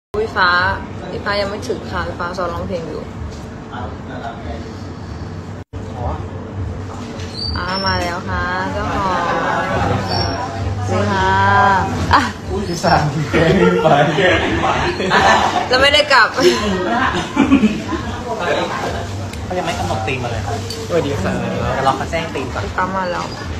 พี่ฟ้ายังไม่ถึงค่ะพี่ฟ้าซ้อมร้องเพลงอยู่มาแล้วค่ะเจ้าของสวัสดีค่ะพี่สามแกนี่ไปแล้วไม่ได้กลับเขายังไม่กำหนดตีมมาเลยครับสวัสดีครับเดี๋ยวรอเขาแจ้งตีมก่อนพี่ฟ้ามาแล้ว